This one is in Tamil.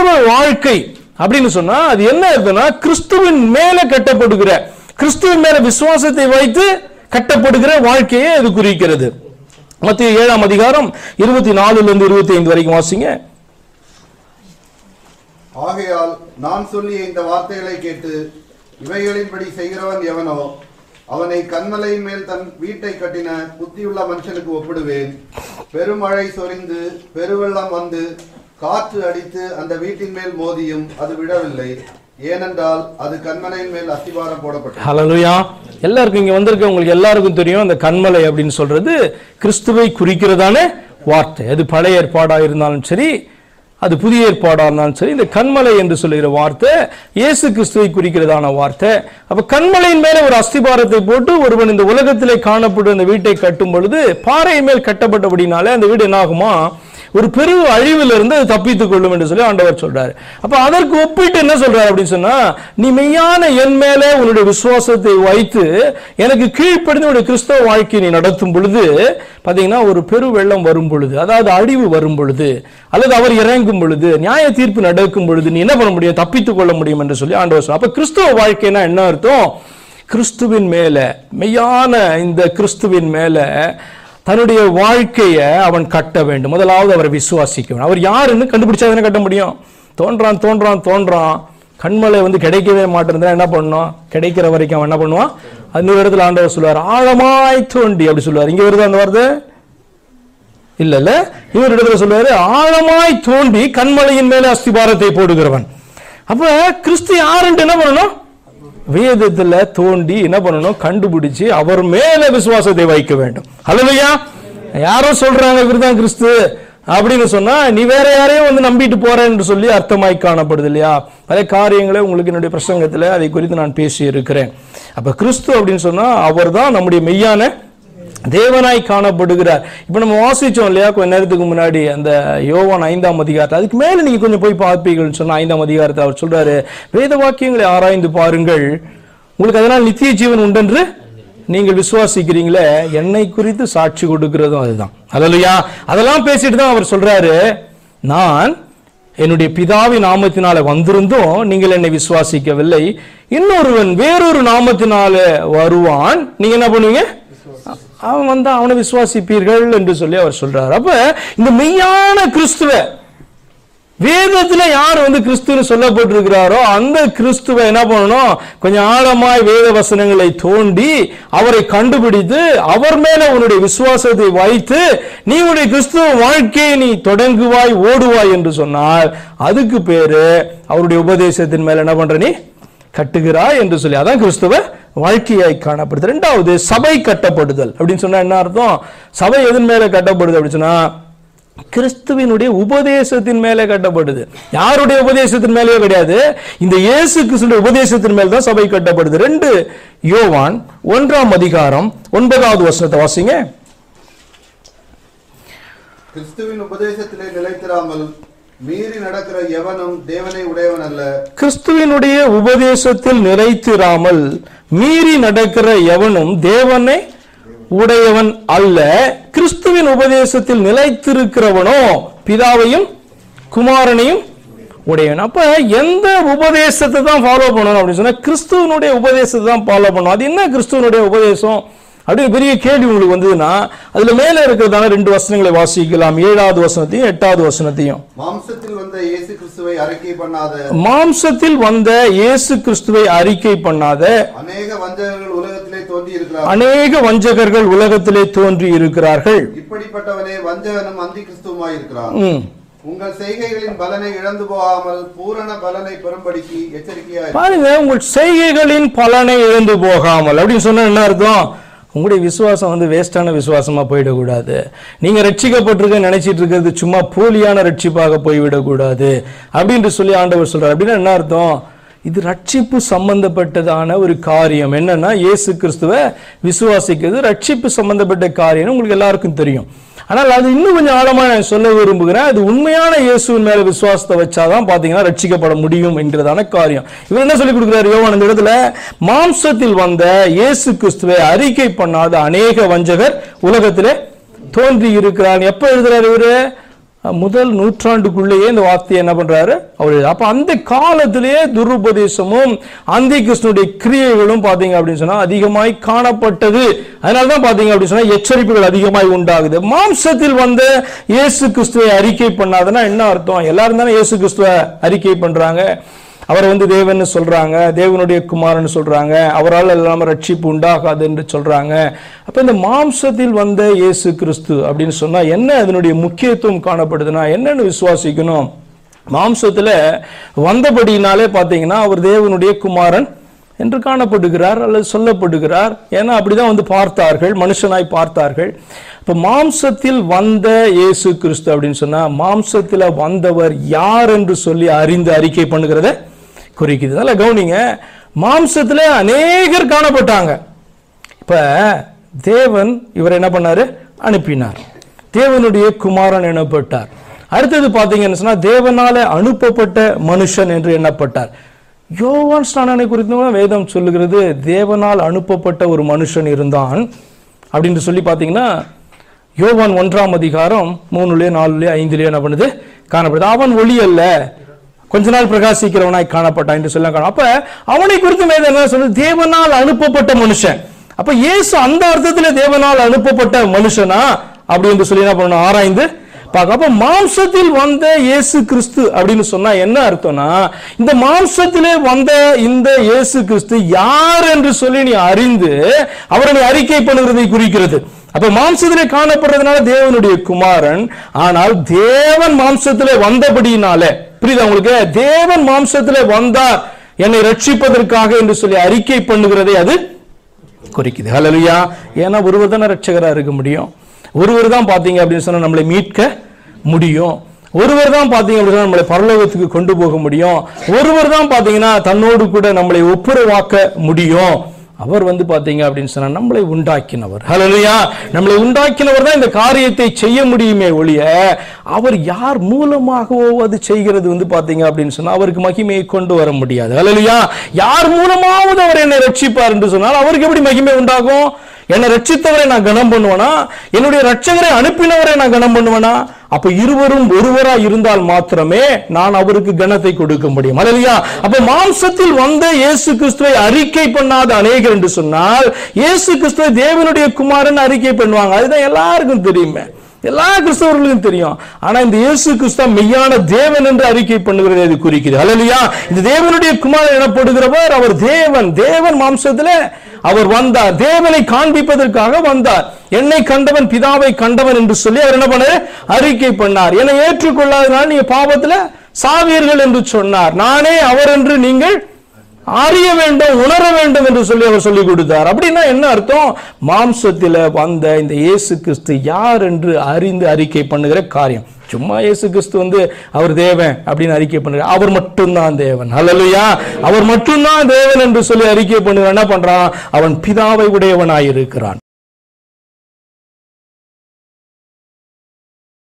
கிறிஸ்தவ வாழ்க்கை அப்படின்னு சொன்னா அது என்ன இருக்குன்னா, கிறிஸ்துவின் மேல கட்டப்படுகிற, கிறிஸ்துவின் மேல விசுவாசத்தை வைத்து கட்டப்படுகிற வாழ்க்கையை அது குறிக்கிறது. மத்தேயு 7ஆம் அதிகாரம் 24-25 வரைக்கும் வாசிங்க. ஆகையால் நான் சொல்லிய இந்த வார்த்தைகளை கேட்டு இவைகளின்படி செய்கிறவன் எவனோ அவனை கன்மலையின் மேல் தன் வீட்டை கட்டின புத்தியுள்ள மனுஷனுக்கு ஒப்பிடுவேன். பெருமழை சொரிந்து பெருவெள்ளம் வந்து காற்று அடித்து அந்த வீட்டின் மேல் மோதியும் அது விடவில்லை, ஏனென்றால் அது கன்மலையின் மேல் அஸ்திபாரம் போடப்பட்டது. ஹல்லேலூயா. எல்லாருக்கும் இங்க வந்திருக்க உங்களுக்கு எல்லாருக்கும் தெரியும், அந்த கன்மலை அப்படின்னு சொல்றது கிறிஸ்துவை குறிக்கிறதான வார்த்தை. அது பழைய ஏற்பாடா இருந்தாலும் சரி, அது புதிய ஏற்பாடா இருந்தாலும் சரி, இந்த கன்மலை என்று சொல்லுகிற வார்த்தை இயேசு கிறிஸ்துவை குறிக்கிறதான வார்த்தை. அப்ப கன்மலையின் மேல ஒரு அஸ்திபாரத்தை போட்டு ஒருவன் இந்த உலகத்திலே காணப்படும் அந்த வீட்டை கட்டும் பொழுது பாறை மேல் கட்டப்பட்டபடினாலே அந்த வீடு என்ன ஆகுமா, ஒரு பெரு அழிவிலிருந்து அது தப்பித்துக் கொள்ளும் என்று சொல்லி ஆண்டவர் சொல்றாரு. அப்ப அதற்கு ஒப்பிட்டு என்ன சொல்றாரு அப்படின்னு சொன்னா, நீ மெய்யான என் மேல உன்னுடைய விசுவாசத்தை வைத்து எனக்கு கீழ்ப்படிந்து உன்னுடைய கிறிஸ்தவ வாழ்க்கையை நீ நடத்தும் பொழுது பாத்தீங்கன்னா, ஒரு பெரு வெள்ளம் வரும் பொழுது, அதாவது அழிவு வரும் பொழுது, அல்லது அவர் இறங்கும் பொழுது, நியாய தீர்ப்பு நடக்கும் பொழுது நீ என்ன பண்ண முடியும், தப்பித்துக் கொள்ள முடியும் என்று சொல்லி ஆண்டவர் சொல்றார். அப்ப கிறிஸ்தவ வாழ்க்கைனா என்ன அர்த்தம், கிறிஸ்துவின் மேல, மெய்யான இந்த கிறிஸ்துவின் மேல தன்னுடைய வாழ்க்கையை அவன் கட்ட வேண்டும். முதலாவது அவரை விசுவாசிக்க வேண்டும். அவர் யாருன்னு கண்டுபிடிச்சா தானே கட்ட முடியும். தோன்றான் தோன்றான் தோன்றான், கண்மலை கிடைக்கவே மாட்டேன், என்ன பண்ணணும், கிடைக்கிற வரைக்கும் அவன் என்ன பண்ணுவான். இன்னொரு இடத்துல ஆண்டவர் சொல்லுவார், ஆழமாய் தோண்டி அப்படி சொல்லுவார். இங்க வருது அந்த வார்த்தை இல்ல இல்ல, இன்னொரு இடத்துல சொல்லுவாரு, ஆழமாய் தோண்டி கண்மலையின் மேல அஸ்திபாரத்தை போடுகிறவன். அப்ப கிறிஸ்து யாருன்னு என்ன பண்ணணும், வேதத்துல தோண்டி என்ன பண்ணணும், கண்டுபிடிச்சு அவர் மேல விசுவாசத்தை வைக்க வேண்டும். ஹல்லேலூயா. யாரோ சொல்றாங்க இவர்தான் கிறிஸ்து அப்படின்னு சொன்னா நீ வேற யாரையும் நம்பிட்டு போறேன்னு சொல்லி அர்த்தமாய் காணப்படுது இல்லையா. பல காரியங்களை உங்களுக்கு என்னுடைய பிரசங்கத்துல அதை குறித்து நான் பேசி இருக்கிறேன். அப்ப கிறிஸ்து அப்படின்னு சொன்னா அவர் தான் நம்முடைய மெய்யான தேவனாய் காணப்படுகிறார். இப்ப நம்ம வாசிச்சோம் இல்லையா கொஞ்ச நேரத்துக்கு முன்னாடி அந்த யோவான் 5ஆம் அதிகாரத்தை, அதுக்கு மேல நீங்க கொஞ்சம் போய் பார்ப்பீங்கன்னு சொன்னா 5ஆம் அதிகாரத்தை அவர் சொல்றாரு, வேத வாக்கியங்களை ஆராய்ந்து பாருங்கள், உங்களுக்கு அதனால் நித்திய ஜீவன் உண்டென்று நீங்கள் விசுவாசிக்கிறீங்களே, என்னை குறித்து சாட்சி கொடுக்கிறதும் அதுதான். ஹல்லேலூயா. அதெல்லாம் பேசிட்டு தான் அவர் சொல்றாரு, நான் என்னுடைய பிதாவின் நாமத்தினால வந்திருந்தும் நீங்கள் என்னை விசுவாசிக்கவில்லை, இன்னொருவன் வேறொரு நாமத்தினால வருவான், நீங்க என்ன பண்ணுவீங்க, அவன் வந்தா அவனை விசுவாசிப்பீர்கள் என்று சொல்லி அவர் சொல்றார். அப்ப இந்த மெய்யான கிறிஸ்துவ வேதத்துல யார் கிறிஸ்துன்னு சொல்லப்பட்டிருக்கிறாரோ அந்த கிறிஸ்துவ என்ன பண்ணணும், கொஞ்சம் ஆழமாய் வேத வசனங்களை தோண்டி அவரை கண்டுபிடித்து அவர் மேல உன்னுடைய விசுவாசத்தை வைத்து நீ உன்னுடைய கிறிஸ்துவ வாழ்க்கையை நீ தொடங்குவாய் ஓடுவாய் என்று சொன்னால் அதுக்கு பேரு அவருடைய உபதேசத்தின் மேல என்ன பண்ற, நீ கட்டுகிறாய் என்று சொல்லி, அதான் கிறிஸ்துவ வாழ்க்கையாய் காணப்படுது. இரண்டாவது சபை கட்டப்படுதல் அப்படின்னு சொன்னா என்ன அர்த்தம், சபை எதன் மேல கட்டப்படுது அப்படின்னு சொன்னா கிறிஸ்துவினுடைய உபதேசத்தின் மேலே கட்டப்படுது. யாருடைய உபதேசத்தின் மேலேயோ கிடையாது, இந்த இயேசு கிறிஸ்துவின் உபதேசத்தின் மேல் தான் சபை கட்டப்படுது. 2 யோவான் 1ஆம் அதிகாரம் 9வது வசனத்தை வாசிங்க. கிறிஸ்துவின் உபதேசத்திலே நிலைத்திராமல் மீறி நடக்கிற எவனும் தேவனை உடையவன் அல்ல. கிறிஸ்துவினுடைய உபதேசத்தில் நிலைத்திராமல் மீறி நடக்கிற எவனும் தேவனை உடையவன் அல்ல. கிறிஸ்துவின் உபதேசத்தில் நிலைத்திருக்கிறவனோ பிதாவையும் குமாரனையும் உடையவன். அப்ப எந்த உபதேசத்தை தான் ஃபாலோ பண்ணணும் அப்படின்னு சொன்னா கிறிஸ்துவனுடைய உபதேசத்தை தான் ஃபாலோ பண்ணணும். அது என்ன கிறிஸ்துவனுடைய உபதேசம் அப்படி பெரிய கேள்வி உங்களுக்கு வந்ததுன்னா அதுல மேல இருக்கிறதான 2 வசனங்களை வாசிக்கலாம், 7வது வசனத்தையும் 8வது வசனத்தையும். மாம்சத்தில் வந்த இயேசு கிறிஸ்துவை அறிக்கை பண்ணாத, மாம்சத்தில் வந்த இயேசு கிறிஸ்துவை அறிக்கை பண்ணாத அநேக வஞ்சகர்கள் உலகத்திலே தோன்றி இருக்கிறார்கள், அநேக வஞ்சகர்கள் உலகத்திலே தோன்றி இருக்கிறார்கள். இப்படிப்பட்டவனே வஞ்சகனும் அந்தி கிறிஸ்துவுமாய் இருக்கிறான். உங்கள் செய்கைகளின் பலனை இழந்து போகாமல் பூரண பலனை பெறும்படிக்கு எச்சரிக்கையாய் பாருங்க. உங்கள் செய்கைகளின் பலனை இழந்து போகாமல் அப்படின்னு சொன்னா என்ன அர்த்தம், உங்களுடைய விசுவாசம் வேஸ்டான விசுவாசமா போயிடக்கூடாது. நீங்க ரட்சிக்கப்பட்டிருக்க நினைச்சிட்டு இருக்கிறது சும்மா போலியான ரட்சிப்பாக போய்விடக்கூடாது அப்படின்னு சொல்லி ஆண்டவர் சொல்றார். அப்படின்னா என்ன அர்த்தம், இது ரட்சிப்பு சம்பந்தப்பட்டதான ஒரு காரியம். என்னன்னா இயேசு கிறிஸ்துவை விசுவாசிக்கிறது ரட்சிப்பு சம்பந்தப்பட்ட காரியம், உங்களுக்கு எல்லாருக்கும் தெரியும். ஆனால் அது இன்னும் கொஞ்சம் ஆழமா நான் சொல்ல விரும்புகிறேன். அது உண்மையான இயேசுவின் மேல விசுவாசத்தை வச்சாதான் பாத்தீங்கன்னா ரட்சிக்கப்பட முடியும் என்கிறதான காரியம். இவர் என்ன சொல்லி கொடுக்கிறார் யோவான் இந்த இடத்துல, மாம்சத்தில் வந்த இயேசு கிறிஸ்துவை அறிக்கை பண்ணாத அநேக வஞ்சகர் உலகத்திலே தோன்றி இருக்கிறார். எப்ப எழுதுறாரு இவரு, முதல் நூற்றாண்டுக்குள்ளேயே இந்த வார்த்தையை என்ன பண்றாரு அவர். அப்ப அந்த காலத்திலேயே துருபதேசமும் அந்தி கிறிஸ்துனுடைய கிரியைகளும் பாத்தீங்க அப்படின்னு சொன்னா அதிகமாய் காணப்பட்டது. அதனாலதான் பாத்தீங்க அப்படின்னு சொன்னா எச்சரிப்புகள் அதிகமாய் உண்டாகுது. மாம்சத்தில் வந்த இயேசு கிறிஸ்துவை அறிக்கை பண்ணாதுன்னா என்ன அர்த்தம்? எல்லாரும் தானே இயேசு கிறிஸ்துவை அறிக்கை பண்றாங்க. அவர் தேவன் சொல்றாங்க, தேவனுடைய குமாரன் சொல்றாங்க, அவரால் எல்லாம் ரட்சிப்பு உண்டாகாது என்று சொல்றாங்க. அப்ப இந்த மாம்சத்தில் வந்த இயேசு கிறிஸ்து அப்படின்னு சொன்னா என்ன அதனுடைய முக்கியத்துவம் காணப்படுதுன்னா என்னன்னு விசுவாசிக்கணும். மாம்சத்துல வந்தபடினாலே பாத்தீங்கன்னா அவர் தேவனுடைய குமாரன் என்று காணப்படுகிறார் அல்லது சொல்லப்படுகிறார். ஏன்னா அப்படிதான் பார்த்தார்கள், மனுஷனாய் பார்த்தார்கள். இப்ப மாம்சத்தில் வந்த இயேசு கிறிஸ்து அப்படின்னு சொன்னா மாம்சத்தில் வந்தவர் யார் என்று சொல்லி அறிந்து அறிக்கை பண்ணுகிறத குறிக்குது. நல்ல கவனிங்க, மாம்சத்துல அநேகர் காணப்பட்டாங்க. இப்ப தேவன் இவர் என்ன பண்ணாரு? அனுப்பினார். தேவனுடைய குமாரன் எனப்பட்டார். அடுத்தது பாத்தீங்கன்னு சொன்னா தேவனால அனுப்பப்பட்ட மனுஷன் என்று எண்ணப்பட்டார். யோவான் ஸ்நானனை குறித்து வேதம் சொல்லுகிறது தேவனால் அனுப்பப்பட்ட ஒரு மனுஷன் இருந்தான் அப்படின்னு சொல்லி பாத்தீங்கன்னா யோவான் 1ஆம் அதிகாரம் 3, 4, 5 என்ன பண்ணுது காணப்படுது. அவன் ஒளி அல்ல, கொஞ்ச நாள் பிரகாசிக்கிறவனாய் காணப்பட்டான் என்று சொல்ல. அப்ப அவனை குறித்து வேதம் என்ன சொல்லுது? தேவனால் அனுப்பப்பட்ட மனுஷன். அப்ப இயேசு அந்த அர்த்தத்துல தேவனால் அனுப்பப்பட்ட மனுஷனா அப்படி என்று சொல்லி என்ன பண்ணணும்? ஆராய்ந்து பார்க்க. அப்ப மாம்சத்தில் வந்த இயேசு கிறிஸ்து அப்படின்னு சொன்னா என்ன அர்த்தம்னா இந்த மாம்சத்திலே வந்த இந்த இயேசு கிறிஸ்து யார் என்று சொல்லி நீ அறிந்து அவரை அறிக்கை பண்ணுகிறதை குறிக்கிறது. அப்ப மாம்சத்திலே காணப்படுறதுனால தேவனுடைய குமாரன். ஆனால் தேவன் மாம்சத்திலே வந்தபடியினாலே, புரியுதா உங்களுக்கு? தேவன் மாம்சத்திலே வந்தார் என்னை ரட்சிப்பதற்காக என்று சொல்லி அறிக்கை பண்ணுகிறதை அது குறிக்குது. ஹல்லேலூயா. ஏன்னா ஒருவர் தானே ரட்சகரா இருக்க முடியும். ஒருவர் தான் பாத்தீங்க அப்படின்னு சொன்னா நம்மளை மீட்க முடியும். ஒருவர் தான் பாத்தீங்க அப்படின்னா நம்மளை பரலோகத்துக்கு கொண்டு போக முடியும். ஒருவர் தான் பாத்தீங்கன்னா தன்னோடு கூட நம்மளை ஒப்புரவாக்க முடியும். அவர் பாத்தீங்க அப்படின்னு சொன்னா நம்மளை உண்டாக்கினவர். ஹல்லேலூயா. நம்மளை உண்டாக்கினவர் தான் இந்த காரியத்தை செய்ய முடியுமே ஒழிய அவர் யார் மூலமாகவோ அது செய்கிறது பாத்தீங்க அப்படின்னு சொன்னா அவருக்கு மகிமையை கொண்டு வர முடியாது. ஹல்லேலூயா. யார் மூலமாவது அவர் என்னை ரட்சிப்பார் என்று சொன்னால் அவருக்கு எப்படி மகிமை உண்டாகும்? என்னை ரட்சித்தவரை நான் கனம் பண்ணுவேனா? என்னுடைய ரட்சகரை அனுப்பினவரை நான் கனம் பண்ணுவேனா? அப்ப இருவரும் ஒருவரா இருந்தால் மாத்திரமே நான் அவருக்கு கனத்தை கொடுக்க முடியும். ஹல்லேலூயா. அப்ப மாம்சத்தில் வந்த இயேசு கிறிஸ்துவை அறிக்கை பண்ணாத அநேகர் என்று சொன்னால் இயேசு கிறிஸ்துவை தேவனுடைய குமாரன் அறிக்கை பண்ணுவாங்க. அதுதான் எல்லாருக்கும் தெரியுமே, எல்லா கிறிஸ்தவர்களுக்கும் தெரியும். ஆனா இந்த இயேசு கிறிஸ்து மெய்யான தேவன் என்று அறிக்கை பண்ணுகிறது அது குறிக்கிறது. ஹல்லேலூயா. இந்த தேவனுடைய குமாரன் எனப்படுகிறவர் அவர் தேவன். தேவன் மாம்சத்திலே அவர் வந்தார். தேவனை காண்பிப்பதற்காக வந்தார். என்னை கண்டவன் பிதாவை கண்டவன் என்று சொல்லி அவர் என்ன பண்ணார்? அறிக்கை பண்ணார். என்னை ஏற்றுக்கொள்ளாதனால் நீங்க பாவத்துல சாவீர்கள் என்று சொன்னார். நானே அவர் என்று நீங்கள் அறிய வேண்டும், உணர வேண்டும் என்று சொல்லி அவர் சொல்லிக் கொடுத்தார். அப்படின்னா என்ன அர்த்தம்? மாம்சத்தில் வந்த இந்த இயேசு கிறிஸ்து யார் என்று அறிந்து அறிக்கை பண்ணுகிற காரியம். சும்மா இயேசு கிறிஸ்து அவர் தேவன் அப்படின்னு அறிக்கை பண்ணுற, அவர் மட்டும்தான் தேவன். ஹல்லேலூயா. அவர் மட்டும்தான் தேவன் என்று சொல்லி அறிக்கை பண்ணுற என்ன பண்றான்? அவன் பிதாவை உடையவனாய் இருக்கிறான்.